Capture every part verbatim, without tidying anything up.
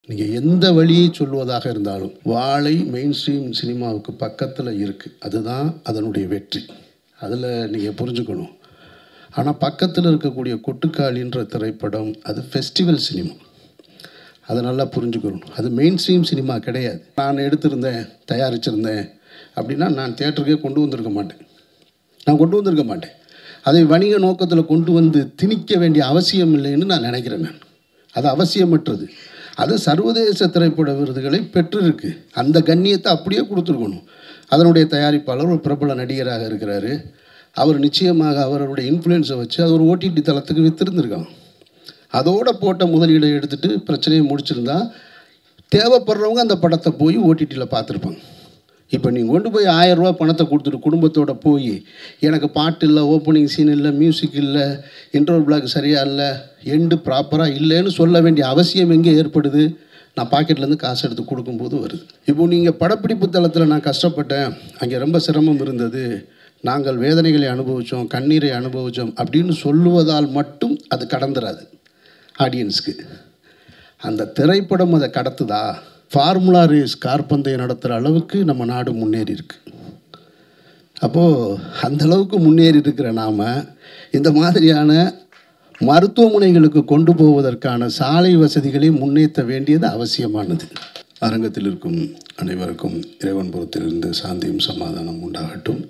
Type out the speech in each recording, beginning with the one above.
நீங்கள் எந்த வழியை சொல்வதாக இருந்தாலும் வாழை மெயின் ஸ்ட்ரீம் சினிமாவுக்கு பக்கத்தில் இருக்குது. அதுதான் அதனுடைய வெற்றி. அதில் நீங்கள் புரிஞ்சுக்கணும். ஆனால் பக்கத்தில் இருக்கக்கூடிய கொட்டுக்காளின்ற திரைப்படம் அது ஃபெஸ்டிவல் சினிமா. அதை நல்லா புரிஞ்சுக்கணும். அது மெயின் ஸ்ட்ரீம் சினிமா கிடையாது. நான் எடுத்திருந்தேன், தயாரிச்சிருந்தேன் அப்படின்னா நான் தியேட்டருக்கே கொண்டு வந்திருக்க மாட்டேன். நான் கொண்டு வந்திருக்க மாட்டேன். அதை வணிக நோக்கத்தில் கொண்டு வந்து திணிக்க வேண்டிய அவசியம் இல்லைன்னு நான் நினைக்கிறேன். நான் அது அவசியமற்றது. அது சர்வதேச திரைப்பட விருதுகளை பெற்றிருக்கு. அந்த கண்ணியத்தை அப்படியே கொடுத்துருக்கணும். அதனுடைய தயாரிப்பாளர் ஒரு பிரபல நடிகராக இருக்கிறாரு. அவர் நிச்சயமாக அவருடைய இன்ஃப்ளூயன்ஸை வச்சு அது ஒரு ஓடிடி தளத்துக்கு வித்திருந்துருக்காங்க. அதோடு போட்ட முதலீடை எடுத்துகிட்டு பிரச்சனையை முடிச்சிருந்தா தேவைப்படுறவங்க அந்த படத்தை போய் ஓடிடியில் பார்த்துருப்பாங்க. இப்போ நீங்கள் கொண்டு போய் ஆயிரரூவா பணத்தை கொடுத்துட்டு குடும்பத்தோடு போய் எனக்கு பாட்டு இல்லை, ஓப்பனிங் சீன் இல்லை, மியூசிக் இல்லை, இன்ட்ரோல் பிளாக் சரியாக இல்லை, எண்டு ப்ராப்பராக இல்லைன்னு சொல்ல வேண்டிய அவசியம் எங்கே ஏற்படுது? நான் பாக்கெட்லேருந்து காசு எடுத்து கொடுக்கும்போது வருது. இப்போது நீங்கள் படப்பிடிப்பு தளத்தில் நான் கஷ்டப்பட்டேன், அங்கே ரொம்ப சிரமம் இருந்தது, நாங்கள் வேதனைகளை அனுபவித்தோம், கண்ணீரை அனுபவித்தோம் அப்படின்னு சொல்லுவதால் மட்டும் அது கடந்துராது ஆடியன்ஸுக்கு. அந்த திரைப்படம் அதை கடத்துதா? ஃபார்முலா ரேஸ் கார்பந்தயம் நடத்துகிற அளவுக்கு நம்ம நாடு முன்னேறி இருக்கு. அப்போது அந்தளவுக்கு முன்னேறி இருக்கிற நாம் இந்த மாதிரியான மருத்துவமனைகளுக்கு கொண்டு போவதற்கான சாலை வசதிகளை முன்னேற்ற வேண்டியது அவசியமானது. அரங்கத்தில் இருக்கும் அனைவருக்கும் இறைவன் புறத்திலிருந்து சாந்தியும் சமாதானம் உண்டாகட்டும்.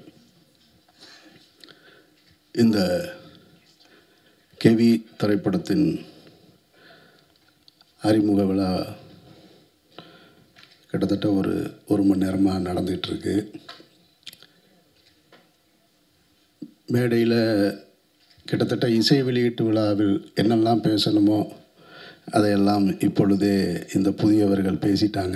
இந்த கேவி திரைப்படத்தின் அறிமுக விழா கிட்டத்தட்ட ஒரு ஒரு மணி நேரமாக நடந்துகிட்ருக்கு. மேடையில் கிட்டத்தட்ட இசை வெளியீட்டு விழாவில் என்னெல்லாம் பேசணுமோ அதையெல்லாம் இப்பொழுதே இந்த புதியவர்கள் பேசிட்டாங்க.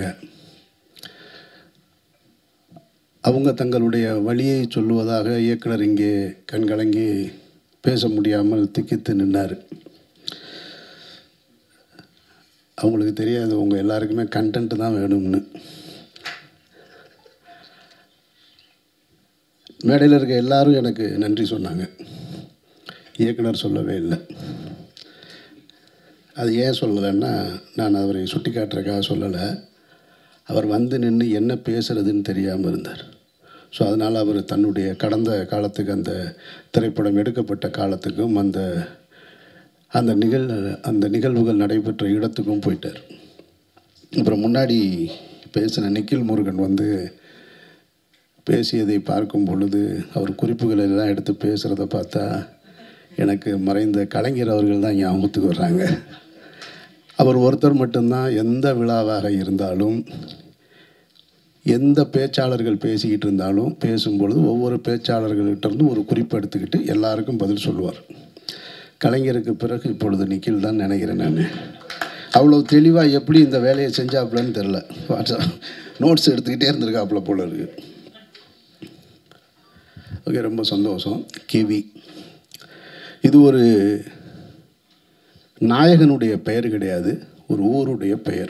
அவங்க தங்களுடைய வழியை சொல்லுவதாக இயக்குனர் இங்கே கண்கலங்கி பேச முடியாமல் திக்கித்து நின்னார். அவங்களுக்கு தெரியாது உங்கள் எல்லாருக்குமே கண்டென்ட்டு தான் வேணும்னு. மேடையில் இருக்க எல்லாரும் எனக்கு நன்றி சொன்னாங்க. இயக்குனர் சொல்லவே இல்லை. அது ஏன் சொல்லலைன்னா, நான் அவரை சுட்டி காட்டுறதுக்காக சொல்லலை. அவர் வந்து நின்று என்ன பேசுகிறதுன்னு தெரியாமல் இருந்தார். ஸோ அதனால் அவர் தன்னுடைய கடந்த காலத்துக்கு, அந்த திரைப்படம் எடுக்கப்பட்ட காலத்துக்கும், அந்த அந்த நிகழ் அந்த நிகழ்வுகள் நடைபெற்ற இடத்துக்கும் போயிட்டார். அப்புறம் முன்னாடி பேசின நிக்கில் முருகன் வந்து பேசியதை பார்க்கும் பொழுது அவர் குறிப்புகளை எல்லாம் எடுத்து பேசுகிறத பார்த்தா எனக்கு மறைந்த கலைஞர் அவர்கள் தான் ஞாபகத்துக்கு வர்றாங்க. அவர் ஒருத்தர் மட்டும்தான் எந்த விழாவாக இருந்தாலும், எந்த பேச்சாளர்கள் பேசிக்கிட்டு இருந்தாலும் பேசும்பொழுது ஒவ்வொரு பேச்சாளர்கள்கிட்டருந்து ஒரு குறிப்பு எடுத்துக்கிட்டு எல்லாருக்கும் பதில் சொல்லுவார். கலைஞருக்கு பிறகு இப்பொழுது நிக்கில் தான் நினைக்கிறேன். நான் அவ்வளோ தெளிவாக எப்படி இந்த வேலையை செஞ்சாப்புலன்னு தெரில. வாட்ஸ்அப் நோட்ஸ் எடுத்துக்கிட்டே இருந்திருக்காப்புல போல இருக்குது. ஓகே, ரொம்ப சந்தோஷம். கேவி இது ஒரு நாயகனுடைய பெயர் கிடையாது, ஒரு ஊருடைய பெயர்.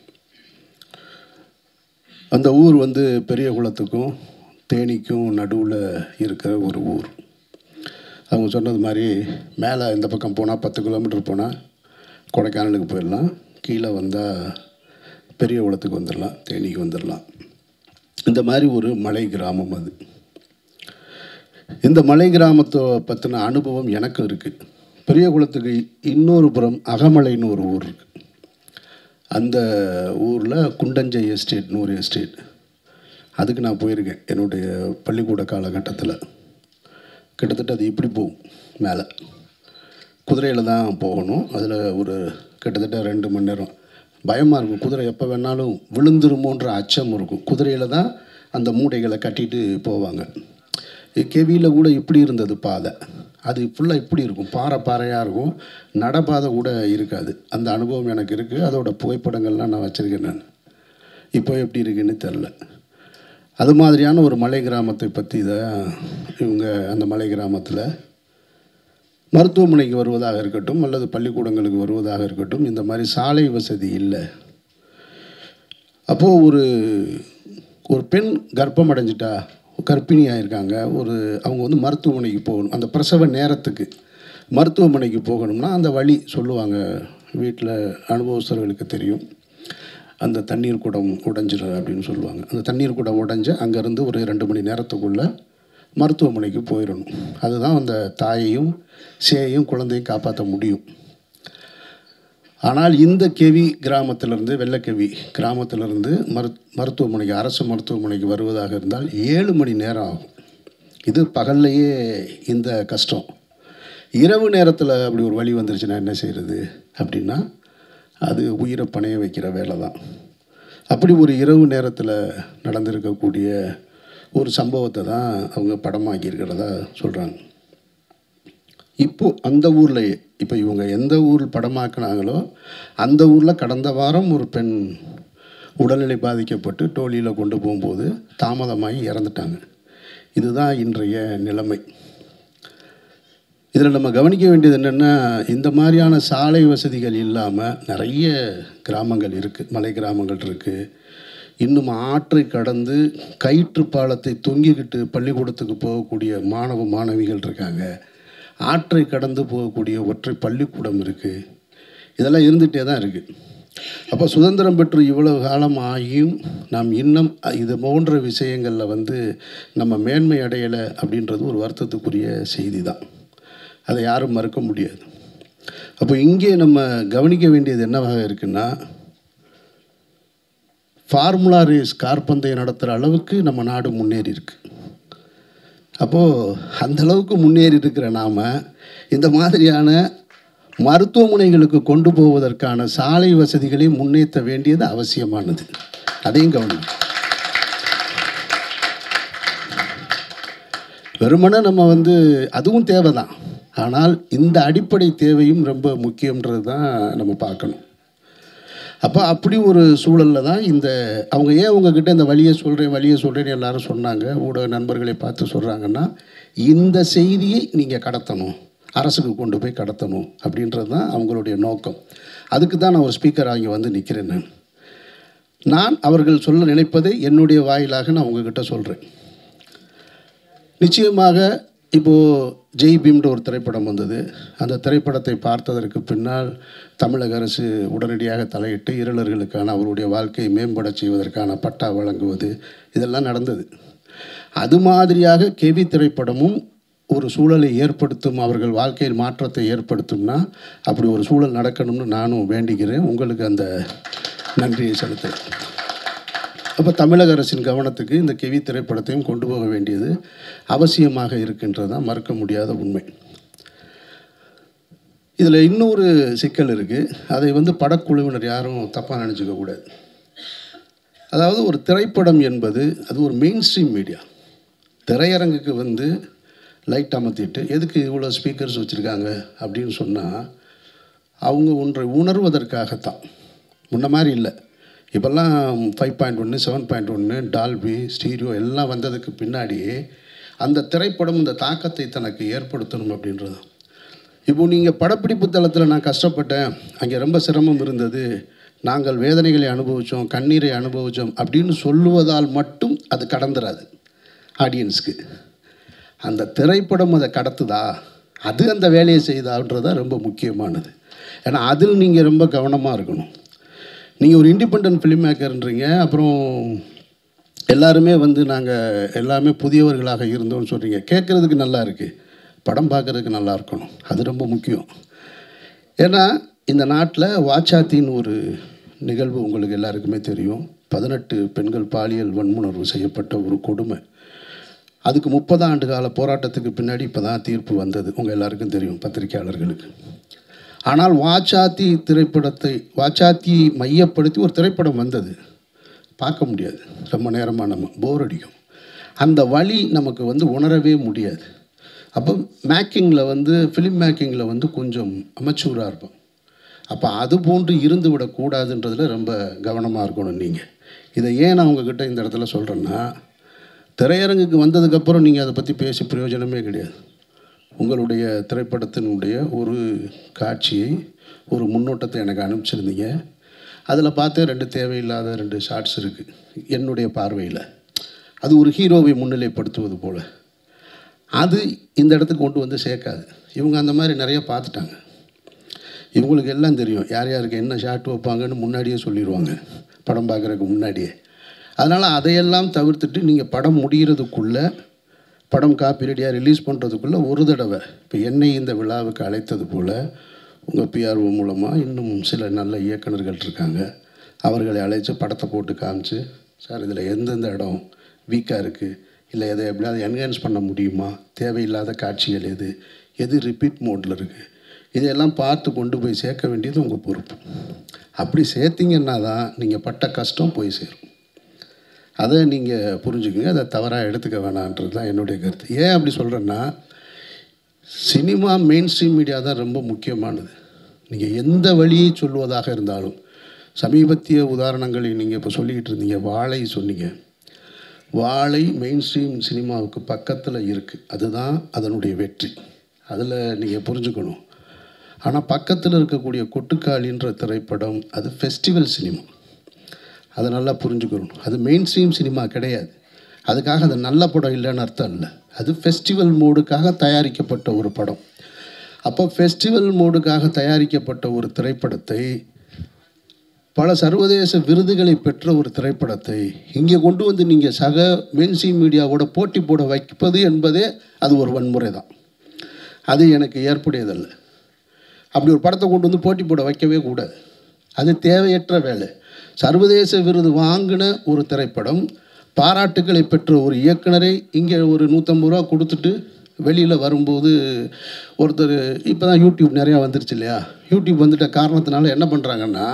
அந்த ஊர் வந்து பெரிய குளத்துக்கும் தேனிக்கும் நடுவில் இருக்கிற ஒரு ஊர். அவங்க சொன்னது மாதிரி மேலே இந்த பக்கம் போனால் பத்து கிலோமீட்டர் போனால் கொடைக்கானலுக்கு போயிடலாம், கீழே வந்தால் பெரிய குளத்துக்கு வந்துடலாம், தேனிக்கு வந்துடலாம். இந்த மாதிரி ஒரு மலை கிராமம் அது. இந்த மலை கிராமத்தை பற்றின அனுபவம் எனக்கு இருக்குது. பெரிய குளத்துக்கு இன்னொரு புறம் அகமலைன்னு ஒரு ஊர் இருக்குது. அந்த ஊரில் குண்டஞ்சை எஸ்டேட்னு ஒரு எஸ்டேட், அதுக்கு நான் போயிருக்கேன் என்னுடைய பள்ளிக்கூட காலகட்டத்தில். கிட்டத்தட்ட அது இப்படி போகும், மேலே குதிரையில் தான் போகணும். அதில் ஒரு கிட்டத்தட்ட ரெண்டு மணி நேரம் பயமாக இருக்கும். குதிரை எப்போ வேணாலும் விழுந்துருமோன்ற அச்சம் இருக்கும். குதிரையில் தான் அந்த மூடைகளை கட்டிட்டு போவாங்க. கேவியில் கூட இப்படி இருந்தது பாதை. அது ஃபுல்லாக இப்படி இருக்கும், பாறை பாறையாக இருக்கும், நடப்பாதை கூட இருக்காது. அந்த அனுபவம் எனக்கு இருக்குது. அதோட புகைப்படங்கள்லாம் நான் வச்சுருக்கேன். நான் இப்போ எப்படி இருக்குன்னு தெரில. அது மாதிரியான ஒரு மலை கிராமத்தை பற்றி தான் இவங்க அந்த மலை கிராமத்தில் மருத்துவமனைக்கு வருவதாக இருக்கட்டும் அல்லது பள்ளிக்கூடங்களுக்கு வருவதாக இருக்கட்டும், இந்த மாதிரி சாலை வசதி இல்லை. அப்போது ஒரு ஒரு பெண் கர்ப்பம் அடைஞ்சிட்டா, கர்ப்பிணியாக இருக்காங்க, ஒரு அவங்க வந்து மருத்துவமனைக்கு போகணும். அந்த பிரசவ நேரத்துக்கு மருத்துவமனைக்கு போகணும்னா அந்த வழி சொல்லுவாங்க, வீட்டில் அனுபவஸ்தர்களுக்கு தெரியும். அந்த தண்ணீர் குடம் உடைஞ்சிடும் அப்படின்னு சொல்லுவாங்க. அந்த தண்ணீர் குடம் உடைஞ்சு அங்கேருந்து ஒரு ரெண்டு மணி நேரத்துக்குள்ளே மருத்துவமனைக்கு போயிடணும். அதுதான் அந்த தாயையும் சேயையும் குழந்தையும் காப்பாற்ற முடியும். ஆனால் இந்த கெவி கிராமத்திலிருந்து வெள்ளக்கெவி கிராமத்திலிருந்து மரு மருத்துவமனைக்கு அரசு மருத்துவமனைக்கு வருவதாக இருந்தால் ஏழு மணி நேரம் ஆகும். இது பகல்லையே இந்த கஷ்டம். இரவு நேரத்தில் அப்படி ஒரு வழி வந்துருச்சுன்னா என்ன செய்கிறது அப்படின்னா அது உயிரை பணைய வைக்கிற வேலை தான். அப்படி ஒரு இரவு நேரத்தில் நடந்திருக்கக்கூடிய ஒரு சம்பவத்தை தான் அவங்க படமாக்கியிருக்கிறதா சொல்கிறாங்க. இப்போது அந்த ஊர்லேயே இப்போ இவங்க எந்த ஊர் படமாக்கினாங்களோ அந்த ஊரில் கடந்த வாரம் ஒரு பெண் உடல்நிலை பாதிக்கப்பட்டு டோலியில் கொண்டு போகும்போது தாமதமாகி இறந்துட்டாங்க. இதுதான் இன்றைய நிலைமை. இதில் நம்ம கவனிக்க வேண்டியது என்னென்னா, இந்த மாதிரியான சாலை வசதிகள் இல்லாமல் நிறைய கிராமங்கள் இருக்குது, மலை கிராமங்கள் இருக்குது. இன்னும் ஆற்றை கடந்து கயிற்று பாலத்தை தொங்கிக்கிட்டு பள்ளிக்கூடத்துக்கு போகக்கூடிய மாணவ மாணவிகள் இருக்காங்க. ஆற்றை கடந்து போகக்கூடிய ஒற்றை பள்ளிக்கூடம் இருக்குது. இதெல்லாம் இருந்துகிட்டே தான் இருக்குது. அப்போ சுதந்திரம் பெற்று இவ்வளவு காலம் ஆகியும் நாம் இன்னும் இது போன்ற விஷயங்களில் வந்து நம்ம மேன்மை அடையலை அப்படின்றது ஒரு வருத்தத்துக்குரிய செய்தி தான். அதை யாரும் மறுக்க முடியாது. அப்போ இங்கே நம்ம கவனிக்க வேண்டியது என்னவாக இருக்குன்னா, ஃபார்முலா ரேஸ் கார்பந்தயம் நடத்துகிற அளவுக்கு நம்ம நாடு முன்னேறி இருக்கு. அப்போது அந்தளவுக்கு முன்னேறி இருக்கிற நாம் இந்த மாதிரியான மருத்துவமனைகளுக்கு கொண்டு போவதற்கான சாலை வசதிகளை முன்னேற்ற வேண்டியது அவசியமானது. அதையும் கவனிக்கும். வெறுமனே நம்ம வந்து அதுவும் தேவை தான், ஆனால் இந்த அடிப்படை தேவையும் ரொம்ப முக்கியன்றது தான் நம்ம பார்க்கணும். அப்போ அப்படி ஒரு சூழலில் தான் இந்த அவங்க ஏன் உங்ககிட்ட இந்த வழியை சொல்கிறேன் வழியை சொல்கிறேன்னு எல்லாரும் சொன்னாங்க, ஊடக நண்பர்களை பார்த்து சொல்கிறாங்கன்னா, இந்த செய்தியை நீங்கள் கடத்தணும், அரசுக்கு கொண்டு போய் கடத்தணும் அப்படின்றது தான் அவங்களுடைய நோக்கம். அதுக்கு தான் நான் ஒரு ஸ்பீக்கர் ஆகி வந்து நிற்கிறேன். நான் நான் அவர்கள் சொல்ல நினைப்பதை என்னுடைய வாயிலாக நான் உங்ககிட்ட சொல்கிறேன். நிச்சயமாக இப்போது ஜெய் பீம்ன்ற ஒரு திரைப்படம் வந்தது. அந்த திரைப்படத்தை பார்த்ததற்கு பின்னால் தமிழக அரசு உடனடியாக தலையிட்டு இருளர்களுக்கான அவருடைய வாழ்க்கையை மேம்பட செய்வதற்கான பட்டா வழங்குவது இதெல்லாம் நடந்தது. அது மாதிரியாக கெவி திரைப்படமும் ஒரு சூழலை ஏற்படுத்தும், அவர்கள் வாழ்க்கையில் மாற்றத்தை ஏற்படுத்தும்னா அப்படி ஒரு சூழல் நடக்கணும்னு நானும் வேண்டிக்கிறேன். உங்களுக்கு அந்த நன்றியை செலுத்துகிறேன். அப்போ தமிழக அரசின் கவனத்துக்கு இந்த கெவி திரைப்படத்தையும் கொண்டு போக வேண்டியது அவசியமாக இருக்கின்றது தான் மறுக்க முடியாத உண்மை. இதில் இன்னொரு சிக்கல் இருக்குது. அதை வந்து படக்குழுவினர் யாரும் தப்பாக நினச்சிக்க கூடாது. அதாவது ஒரு திரைப்படம் என்பது அது ஒரு மெயின் ஸ்ட்ரீம் மீடியா. திரையரங்குக்கு வந்து லைட் அமர்த்திட்டு எதுக்கு இவ்வளோ ஸ்பீக்கர்ஸ் வச்சுருக்காங்க அப்படின்னு சொன்னால் அவங்க ஒன்றை உணர்வதற்காகத்தான். முன்ன மாதிரி இல்லை. இப்போல்லாம் ஃபைவ் பாயிண்ட் ஒன்று செவன் பாயிண்ட் ஒன்று டால்பி ஸ்டீரியோ எல்லாம் வந்ததுக்கு பின்னாடியே அந்த திரைப்படம் இந்த தாக்கத்தை தனக்கு ஏற்படுத்தணும் அப்படின்றது. இப்போ நீங்கள் படப்பிடிப்பு தளத்தில் நான் கஷ்டப்பட்டேன், அங்கே ரொம்ப சிரமம் இருந்தது, நாங்கள் வேதனைகளை அனுபவித்தோம், கண்ணீரை அனுபவித்தோம் அப்படின்னு சொல்லுவதால் மட்டும் அது கடந்துராது ஆடியன்ஸுக்கு. அந்த திரைப்படம் அதை கடத்துதா, அது அந்த வேலையை செய்தான்றது தான் ரொம்ப முக்கியமானது. ஏன்னா அதில் நீங்கள் ரொம்ப கவனமாக இருக்கணும். நீங்கள் ஒரு இண்டிபெண்டன்ட் ஃபிலிம் மேக்கர்ன்றீங்க, அப்புறம் எல்லாருமே வந்து நாங்கள் எல்லாமே புதியவர்களாக இருந்தோம்னு சொல்கிறீங்க. கேட்குறதுக்கு நல்லா இருக்குது, படம் பார்க்குறதுக்கு நல்லா இருக்கணும், அது ரொம்ப முக்கியம். ஏன்னா இந்த நாட்டில் வாச்சாத்தின்னு ஒரு நிகழ்வு உங்களுக்கு எல்லாருக்குமே தெரியும். பதினெட்டு பெண்கள் பாலியல் வன்முணர்வு செய்யப்பட்ட ஒரு கொடுமை. அதுக்கு முப்பது ஆண்டு கால போராட்டத்துக்கு பின்னாடி இப்போ தான் தீர்ப்பு வந்தது, உங்கள் எல்லாருக்கும் தெரியும், பத்திரிகையாளர்களுக்கு. ஆனால் வாச்சாத்தி திரைப்படத்தை வாச்சாத்தியை மையப்படுத்தி ஒரு திரைப்படம் வந்தது, பார்க்க முடியாது, ரொம்ப நேரமாக நம்ம போர் அடிக்கும், அந்த வழி நமக்கு வந்து உணரவே முடியாது. அப்போ மேக்கிங்கில் வந்து ஃபிலிம் மேக்கிங்கில் வந்து கொஞ்சம் அமெச்சூராக இருக்கும். அப்போ அது போன்று இருந்து விடக்கூடாதுன்றதில் ரொம்ப கவனமாக இருக்கணும் நீங்கள். இதை ஏன் நான் உங்ககிட்ட இந்த இடத்துல சொல்கிறேன்னா, திரையரங்குக்கு வந்ததுக்கப்புறம் நீங்கள் அதை பற்றி பேசி பிரயோஜனமே கிடையாது. உங்களுடைய திரைப்படத்தினுடைய ஒரு காட்சியை ஒரு முன்னோட்டத்தை எனக்கு அனுப்பிச்சிருந்தீங்க. அதில் பார்த்தே ரெண்டு தேவையில்லாத ரெண்டு ஷார்ட்ஸ் இருக்குது என்னுடைய பார்வையில். அது ஒரு ஹீரோவை முன்னிலைப்படுத்துவது போல். அது இந்த இடத்துக்கு கொண்டு வந்து சேர்க்காது. இவங்க அந்த மாதிரி நிறைய பார்த்துட்டாங்க. இவங்களுக்கு எல்லாம் தெரியும் யார் யாருக்கு என்ன ஷார்ட் வைப்பாங்கன்னு முன்னாடியே சொல்லிடுவாங்க. படம் பார்க்குறதுக்கு முன்னாடியே. அதனால் அதையெல்லாம் தவிர்த்துட்டு நீங்கள் படம் முடிகிறதுக்குள்ளே, படம் காப்பி ரெடியாக ரிலீஸ் பண்ணுறதுக்குள்ளே ஒரு தடவை இப்போ என்னை இந்த விழாவுக்கு அழைத்தது போல் உங்கள் பிஆர்ஓ மூலமாக இன்னும் சில நல்ல இயக்குநர்கள் இருக்காங்க, அவர்களை அழைச்சி படத்தை போட்டு காமிச்சு, சார் இதில் எந்தெந்த இடம் வீக்காக இருக்குது, இல்லை எதை எப்படியாவது என்ஹான்ஸ் பண்ண முடியுமா, தேவையில்லாத காட்சிகள் எது எது ரிப்பீட் மோடில் இருக்குது, இதையெல்லாம் பார்த்து கொண்டு போய் சேர்க்க வேண்டியது உங்கள் பொறுப்பு. அப்படி சேர்த்திங்கன்னா தான் நீங்கள் பட்ட கஷ்டம் போய் சேரும். அதை நீங்கள் புரிஞ்சுக்குங்க, அதை தவறாக எடுத்துக்க வேணான்றது தான் என்னுடைய கருத்து. ஏன் அப்படி சொல்கிறேன்னா, சினிமா மெயின் ஸ்ட்ரீம் மீடியா தான் ரொம்ப முக்கியமானது. நீங்கள் எந்த வழியை சொல்வதாக இருந்தாலும், சமீபத்திய உதாரணங்களை நீங்கள் இப்போ சொல்லிக்கிட்டு இருந்தீங்க, வாழை சொன்னீங்க. வாழை மெயின் ஸ்ட்ரீம் சினிமாவுக்கு பக்கத்தில் இருக்குது, அதுதான் அதனுடைய வெற்றி. அதில் நீங்கள் புரிஞ்சுக்கணும். ஆனால் பக்கத்தில் இருக்கக்கூடிய கொட்டுக்காளின்ற திரைப்படம் அது ஃபெஸ்டிவல் சினிமா, அதை நல்லா புரிஞ்சுக்கணும். அது மெயின் ஸ்ட்ரீம் சினிமா கிடையாது. அதுக்காக அது நல்ல படம் இல்லைன்னு அர்த்தம் இல்லை. அது ஃபெஸ்டிவல் மோடுக்காக தயாரிக்கப்பட்ட ஒரு படம். அப்போ ஃபெஸ்டிவல் மோடுக்காக தயாரிக்கப்பட்ட ஒரு திரைப்படத்தை, பல சர்வதேச விருதுகளை பெற்ற ஒரு திரைப்படத்தை இங்கே கொண்டு வந்து நீங்கள் சக மெயின் ஸ்ட்ரீம் மீடியாவோட போட்டி போட வைப்பது என்பதே அது ஒரு வன்முறை தான். அது எனக்கு ஏற்புடையதல்ல. அப்படி ஒரு படத்தை கொண்டு வந்து போட்டி போட வைக்கவே கூடாது. அது தேவையற்ற வேலை. சர்வதேச விருது வாங்கின ஒரு திரைப்படம், பாராட்டுக்களை பெற்ற ஒரு இயக்குனரை இங்கே ஒரு நூற்றம்பது ரூபா கொடுத்துட்டு வெளியில் வரும்போது ஒருத்தர், இப்போ தான் யூடியூப் நிறையா வந்துருச்சு இல்லையா, யூடியூப் வந்துட்ட காரணத்தினால என்ன பண்ணுறாங்கன்னா,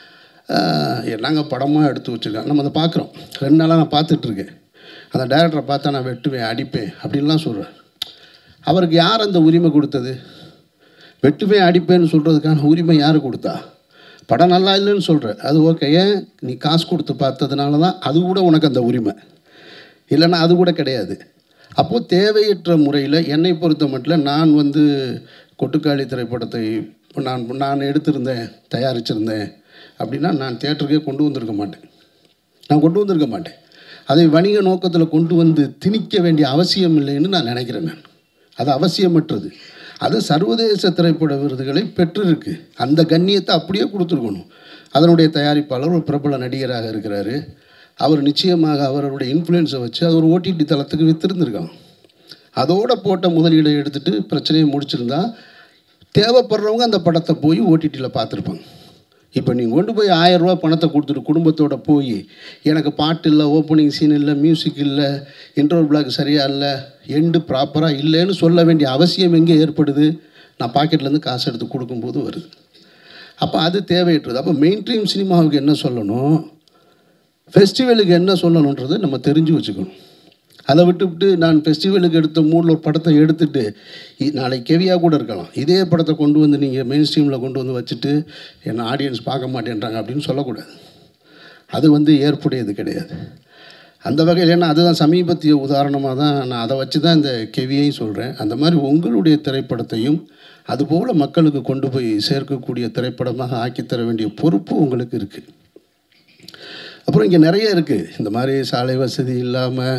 நாங்கள் படமாக எடுத்து வச்சுருக்காங்க, நம்ம அதை பார்க்குறோம். ரெண்டு நாளாக நான் பார்த்துட்ருக்கேன். அந்த டைரக்டரை பார்த்தா நான் வெட்டுவேன் அடிப்பேன் அப்படின்லாம் சொல்கிறேன். அவருக்கு யார் அந்த உரிமை கொடுத்தது? வெட்டுவேன் அடிப்பேன்னு சொல்கிறதுக்கான உரிமை யார் கொடுத்தா? படம் நல்லா இல்லைன்னு சொல்கிற, அது ஓகே, ஏன் நீ காசு கொடுத்து பார்த்ததுனால தான் அது கூட உனக்கு அந்த உரிமை, இல்லைன்னா அது கூட கிடையாது. அப்போது தேவையற்ற முறையில் என்னை பொறுத்த மட்டும் நான் வந்து கொட்டுக்காளி திரைப்படத்தை நான் நான் எடுத்திருந்தேன், தயாரிச்சிருந்தேன் அப்படின்னா நான் தியேட்டருக்கே கொண்டு வந்திருக்க மாட்டேன். நான் கொண்டு வந்திருக்க மாட்டேன். அதை வணிக நோக்கத்தில் கொண்டு வந்து திணிக்க வேண்டிய அவசியம் இல்லைன்னு நான் நினைக்கிறேன். நான் அது அவசியமற்றது. அது சர்வதேச திரைப்பட விருதுகளை பெற்றிருக்கு. அந்த கண்ணியத்தை அப்படியே கொடுத்துருக்கணும். அதனுடைய தயாரிப்பாளர் ஒரு பிரபல நடிகராக இருக்கிறாரு. அவர் நிச்சயமாக அவருடைய இன்ஃப்ளூயன்ஸை வச்சு அது ஒரு ஓடிடி தளத்துக்கு விற்றுருந்துருக்காங்க. அதோடு போட்ட முதலீடை எடுத்துகிட்டு பிரச்சனையை முடிச்சிருந்தா தேவைப்படுறவங்க அந்த படத்தை போய் ஓடிடியில் பார்த்துருப்பாங்க. இப்போ நீங்கள் கொண்டு போய் ஆயிரரூவா பணத்தை கொடுத்துட்டு குடும்பத்தோடு போய் எனக்கு பாட்டு இல்லை, ஓப்பனிங் சீன் இல்லை, மியூசிக் இல்லை, இன்ட்ரோல் பிளாக் சரியாக இல்லை, எண்டு ப்ராப்பராக இல்லைன்னு சொல்ல வேண்டிய அவசியம் எங்கே ஏற்படுது? நான் பாக்கெட்லேருந்து காசு எடுத்து கொடுக்கும்போது வருது. அப்போ அது தேவையற்றது. அப்போ மெயின் ஸ்ட்ரீம் சினிமாவுக்கு என்ன சொல்லணும், ஃபெஸ்டிவலுக்கு என்ன சொல்லணுன்றது நம்ம தெரிஞ்சு வச்சுக்கணும். அதை விட்டுவிட்டு நான் ஃபெஸ்டிவலுக்கு எடுத்த மூடில் ஒரு படத்தை எடுத்துகிட்டு நாளைக்கு கெவியாக கூட இருக்கலாம், இதே படத்தை கொண்டு வந்து நீங்கள் மெயின் ஸ்ட்ரீமில் கொண்டு வந்து வச்சுட்டு என்ன ஆடியன்ஸ் பார்க்க மாட்டேன்றாங்க அப்படின்னு சொல்லக்கூடாது. அது வந்து ஏற்புடையது கிடையாது. அந்த வகையில் ஏன்னா அதுதான் சமீபத்திய உதாரணமாக தான் நான் அதை வச்சு தான் இந்த கெவியையும் சொல்கிறேன். அந்த மாதிரி உங்களுடைய திரைப்படத்தையும் அதுபோல் மக்களுக்கு கொண்டு போய் சேர்க்கக்கூடிய திரைப்படமாக ஆக்கித்தர வேண்டிய பொறுப்பு உங்களுக்கு இருக்குது. அப்புறம் இங்கே நிறைய இருக்குது. இந்த மாதிரி சாலை வசதி இல்லாமல்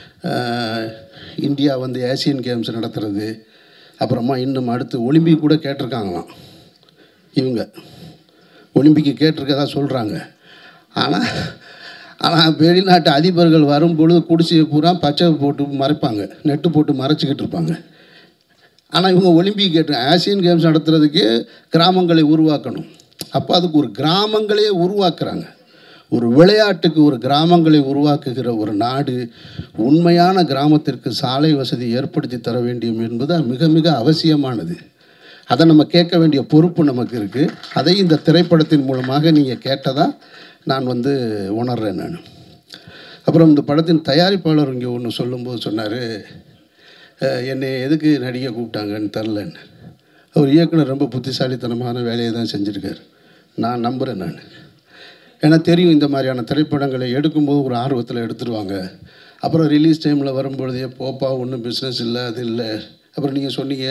இந்தியா வந்து ஏசியன் கேம்ஸ் நடத்துகிறது, அப்புறமா இன்னும் அடுத்து ஒலிம்பிக் கூட கேட்டிருக்காங்களாம். இவங்க ஒலிம்பிக்கு கேட்டிருக்கதா சொல்கிறாங்க. ஆனால் ஆனால் வெளிநாட்டு அதிபர்கள் வரும்பொழுது குடிசையை பூரா பச்சை போட்டு மறைப்பாங்க, நெட்டு போட்டு மறைச்சிக்கிட்டு இருப்பாங்க. ஆனால் இவங்க ஒலிம்பிக் கேட்டு ஏசியன் கேம்ஸ் நடத்துறதுக்கு கிராமங்களை உருவாக்கணும். அப்போ அதுக்கு ஒரு கிராமங்களே உருவாக்குறாங்க. ஒரு விளையாட்டுக்கு ஒரு கிராமங்களை உருவாக்குகிற ஒரு நாடு உண்மையான கிராமத்திற்கு சாலை வசதி ஏற்படுத்தி தர வேண்டும் என்பது மிக மிக அவசியமானது. அதை நம்ம கேட்க வேண்டிய பொறுப்பு நமக்கு இருக்குது. அதை இந்த திரைப்படத்தின் மூலமாக நீங்கள் கேட்டதாக நான் வந்து உணர்றேன். நான் அப்புறம் இந்த படத்தின் தயாரிப்பாளர் இங்கே ஒன்று சொல்லும்போது சொன்னார், என்னை எதுக்கு நடிகை கூப்பிட்டாங்கன்னு தெரிலன்னு. அவர் இயக்குனர் ரொம்ப புத்திசாலித்தனமான வேலையை தான் செஞ்சுருக்கார், நான் நம்புகிறேன். நான் ஏன்னா தெரியும், இந்த மாதிரியான திரைப்படங்களை எடுக்கும்போது ஒரு ஆர்வத்தில் எடுத்துருவாங்க. அப்புறம் ரிலீஸ் டைமில் வரும்பொழுதே போப்பா ஒன்றும் பிஸ்னஸ் இல்லை, அது இல்லை. அப்புறம் நீங்கள் சொன்னீங்க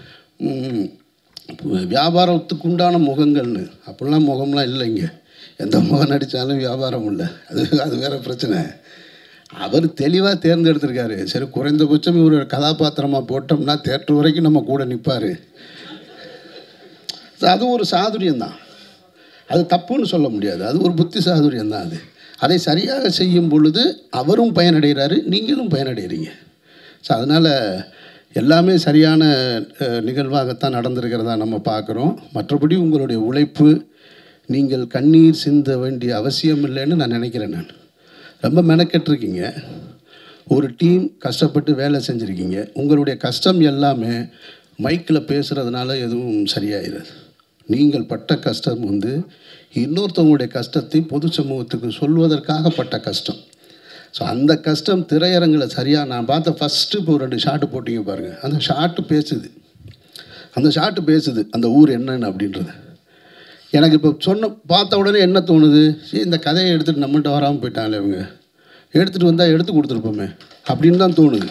வியாபாரத்துக்கு உண்டான முகங்கள்னு, அப்படிலாம் முகம்லாம் இல்லைங்க. எந்த முகம் நடித்தாலும் வியாபாரம் இல்லை, அது அது வேறு பிரச்சனை. அவர் தெளிவாக தேர்ந்தெடுத்திருக்காரு. சரி, குறைந்தபட்சம் இவர் கதாபாத்திரமாக போட்டோம்னா தேட்டர் வரைக்கும் நம்ம கூட நிற்பார். அது ஒரு சாதுரியம்தான். அது தப்புன்னு சொல்ல முடியாது. அது ஒரு புத்தி சாதுரியம் தான். அது அதை சரியாக செய்யும் பொழுது அவரும் பயனடைகிறாரு, நீங்களும் பயனடைகிறீங்க. ஸோ அதனால் எல்லாமே சரியான நிகழ்வாகத்தான் நடந்திருக்கிறதா நம்ம பார்க்குறோம். மற்றபடி உங்களுடைய உழைப்பு, நீங்கள் கண்ணீர் சிந்த வேண்டிய அவசியம் இல்லைன்னு நான் நினைக்கிறேன். நான் ரொம்ப மெனக்கெட்டிருக்கீங்க, ஒரு டீம் கஷ்டப்பட்டு வேலை செஞ்சுருக்கீங்க. உங்களுடைய கஷ்டம் எல்லாமே மைக்கில் பேசுகிறதுனால எதுவும் சரியாயிடாது. நீங்கள் பட்ட கஷ்டம் வந்து இன்னொருத்தவங்களுடைய கஷ்டத்தை பொது சமூகத்துக்கு சொல்வதற்காக பட்ட கஷ்டம். ஸோ அந்த கஷ்டம் திரையரங்கில் சரியாக நான் பார்த்த ஃபஸ்ட்டு இப்போ ரெண்டு ஷாட்டு போட்டிங்க பாருங்கள், அந்த ஷாட்டு பேசுது அந்த ஷாட்டு பேசுது அந்த ஊர் என்னன்னு அப்படின்றது. எனக்கு இப்போ சொன்ன பார்த்த உடனே என்ன தோணுது, சரி இந்த கதையை எடுத்துகிட்டு நம்மள்கிட்ட வராமல் போயிட்டாங்களே, இவங்க எடுத்துகிட்டு வந்தால் எடுத்து கொடுத்துருப்போமே அப்படின்னு தான் தோணுது.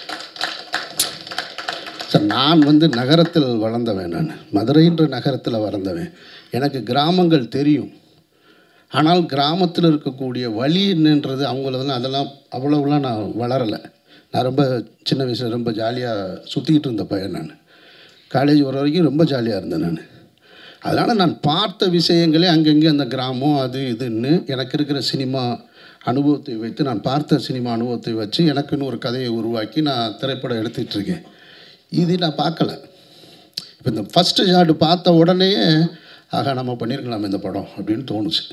சார் நான் வந்து நகரத்தில் வளர்ந்தவன், நான் மதுரைன்ற நகரத்தில் வளர்ந்தவன். எனக்கு கிராமங்கள் தெரியும். ஆனால் கிராமத்தில் இருக்கக்கூடிய வழி என்னன்றது அவங்களதெல்லாம் அதெல்லாம் அவ்வளோவெலாம் நான் வளரலை. நான் ரொம்ப சின்ன வயசில் ரொம்ப ஜாலியாக சுற்றிக்கிட்டு இருந்த பையன். நான் காலேஜ் வர வரைக்கும் ரொம்ப ஜாலியாக இருந்தேன் நான். அதனால் நான் பார்த்த விஷயங்களே அங்கங்கே அந்த கிராமம் அது இதுன்னு எனக்கு இருக்கிற சினிமா அனுபவத்தை வைத்து, நான் பார்த்த சினிமா அனுபவத்தை வச்சு எனக்குன்னு ஒரு கதையை உருவாக்கி நான் திரைப்படம் எடுத்துகிட்ருக்கேன். இது நான் பார்க்கல. இப்போ இந்த ஃபஸ்ட்டு ஷாட்டு பார்த்த உடனே ஆகா நம்ம பண்ணியிருக்கலாம் இந்த படம் அப்படின்னு தோணுச்சு.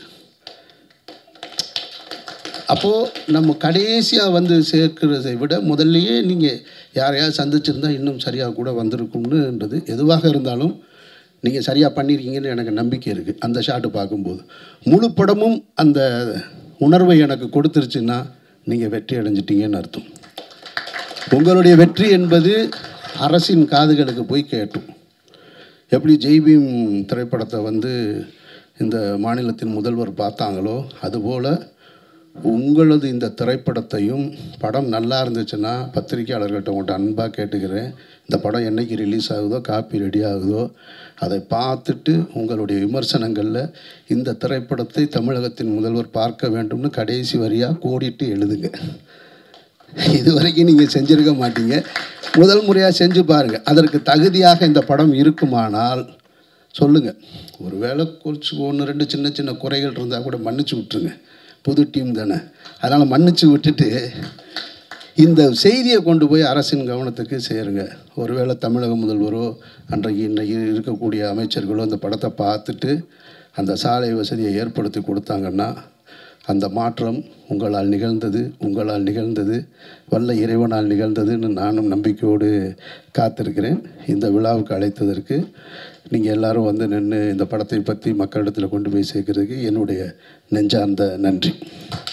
அப்போது நம்ம கடைசியாக வந்து சேர்க்கிறதை விட முதல்லையே நீங்கள் யாரையாவது சந்திச்சிருந்தால் இன்னும் சரியாக கூட வந்திருக்கும்னுன்றது. எதுவாக இருந்தாலும் நீங்கள் சரியாக பண்ணியிருக்கீங்கன்னு எனக்கு நம்பிக்கை இருக்குது. அந்த ஷாட்டு பார்க்கும்போது முழு படமும் அந்த உணர்வை எனக்கு கொடுத்துருச்சுன்னா நீங்கள் வெற்றி அடைஞ்சிட்டீங்கன்னு அர்த்தம். உங்களுடைய வெற்றி என்பது அரசின் காதுகளுக்கு போய் கேட்டும். எப்படி ஜெய்பீம் திரைப்படத்தை வந்து இந்த மாநிலத்தின் முதல்வர் பார்த்தாங்களோ, அதுபோல் உங்களது இந்த திரைப்படத்தையும் படம் நல்லா இருந்துச்சுன்னா பத்திரிக்கையாளர்கள்ட்ட உங்கள்கிட்ட அன்பாக கேட்டுக்கிறேன், இந்த படம் என்றைக்கு ரிலீஸ் ஆகுதோ, காப்பி ரெடி ஆகுதோ, அதை பார்த்துட்டு உங்களுடைய விமர்சனங்களில் இந்த திரைப்படத்தை தமிழகத்தின் முதல்வர் பார்க்க வேண்டும்னு கடைசி வரியாக கோடிட்டு எழுதுங்க. இது வரைக்கும் நீங்கள் செஞ்சுருக்க மாட்டீங்க, முதல் முறையாக செஞ்சு பாருங்கள். அதற்கு தகுதியாக இந்த படம் இருக்குமானால் சொல்லுங்கள். ஒரு வேளை குறித்து ஒன்று ரெண்டு சின்ன சின்ன குறைகள் இருந்தால் கூட மன்னிச்சு விட்டுருங்க, புது டீம் தானே. அதனால் மன்னிச்சு விட்டுட்டு இந்த செய்தியை கொண்டு போய் அரசின் கவனத்துக்கு சேருங்க. ஒருவேளை தமிழக முதல்வரோ அன்றைக்கு இன்றைக்கு இருக்கக்கூடிய அமைச்சர்களோ இந்த படத்தை பார்த்துட்டு அந்த சாலை வசதியை ஏற்படுத்தி கொடுத்தாங்கன்னா அந்த மாற்றம் உங்களால் நிகழ்ந்தது, உங்களால் நிகழ்ந்தது, வல்ல இறைவனால் நிகழ்ந்ததுன்னு நானும் நம்பிக்கையோடு காத்திருக்கிறேன். இந்த விழாவுக்கு அழைத்ததற்கு நீங்கள் எல்லோரும் வந்து நின்று இந்த படத்தை பற்றி மக்களிடத்தில் கொண்டு போய் சேர்க்கறதுக்கு என்னுடைய நெஞ்சார்ந்த நன்றி.